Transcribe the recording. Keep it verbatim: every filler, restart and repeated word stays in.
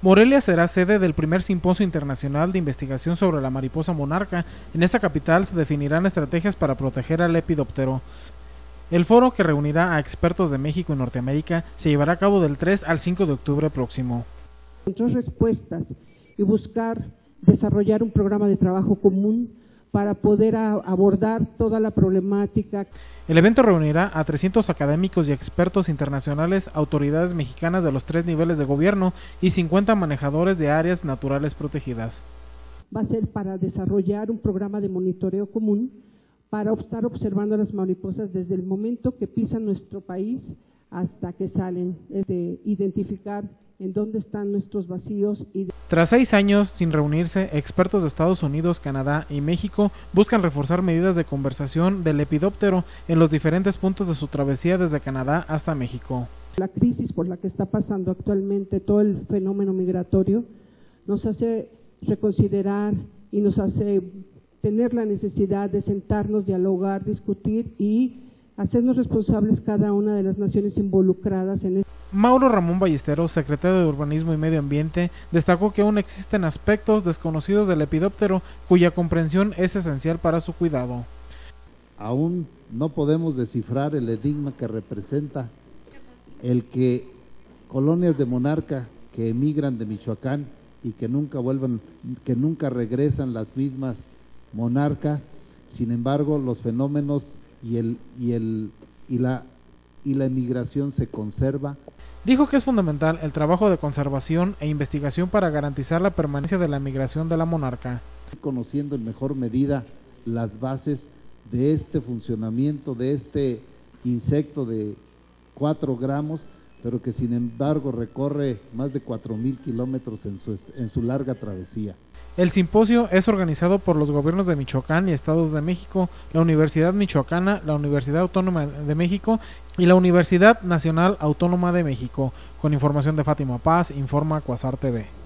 Morelia será sede del primer simposio internacional de investigación sobre la mariposa monarca. En esta capital se definirán estrategias para proteger al lepidóptero. El foro, que reunirá a expertos de México y Norteamérica, se llevará a cabo del tres al cinco de octubre próximo. Encontrar respuestas y buscar desarrollar un programa de trabajo común para poder a, abordar toda la problemática. El evento reunirá a trescientos académicos y expertos internacionales, autoridades mexicanas de los tres niveles de gobierno y cincuenta manejadores de áreas naturales protegidas. Va a ser para desarrollar un programa de monitoreo común para estar observando a las mariposas desde el momento que pisan nuestro país hasta que salen, es de identificar en dónde están nuestros vacíos. Y Tras seis años sin reunirse, expertos de Estados Unidos, Canadá y México buscan reforzar medidas de conservación del lepidóptero en los diferentes puntos de su travesía desde Canadá hasta México. La crisis por la que está pasando actualmente todo el fenómeno migratorio nos hace reconsiderar y nos hace tener la necesidad de sentarnos, dialogar, discutir y hacernos responsables cada una de las naciones involucradas en esto. Mauro Ramón Ballesteros, secretario de Urbanismo y Medio Ambiente, destacó que aún existen aspectos desconocidos del lepidóptero cuya comprensión es esencial para su cuidado. Aún no podemos descifrar el enigma que representa el que colonias de monarca que emigran de Michoacán y que nunca vuelvan, que nunca regresan las mismas monarca. Sin embargo, los fenómenos y el y el y la y la emigración se conserva. Dijo que es fundamental el trabajo de conservación e investigación para garantizar la permanencia de la migración de la monarca. Conociendo en mejor medida las bases de este funcionamiento, de este insecto de cuatro gramos, pero que sin embargo recorre más de cuatro mil kilómetros en su, en su larga travesía. El simposio es organizado por los gobiernos de Michoacán y Estados de México, la Universidad Michoacana, la Universidad Autónoma de México y la Universidad Nacional Autónoma de México. Con información de Fátima Paz, informa Cuasar T V.